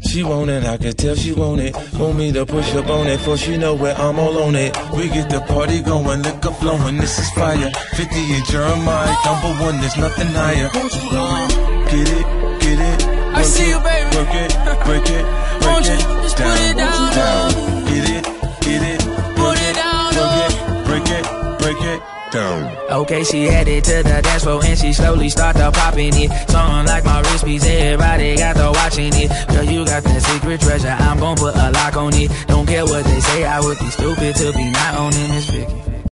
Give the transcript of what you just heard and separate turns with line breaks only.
She want it, I can tell she want it. Want me to push up on it, for she know where I'm all on it. We get the party going, liquor flowing, this is fire. 50 and Jeremiah, #1, there's nothing higher. Get it, get it.
I see you, baby.
Work it, break it, break it,
just
down,
put it down,
down. Get it,
put it down,
break it, break it, down.
Okay, she headed to the dance floor and she slowly start to popping it. Something like my wrist piece, everybody got to watching it. Girl, you got that secret treasure, I'm gon' put a lock on it. Don't care what they say, I would be stupid to be not owning this Vicky.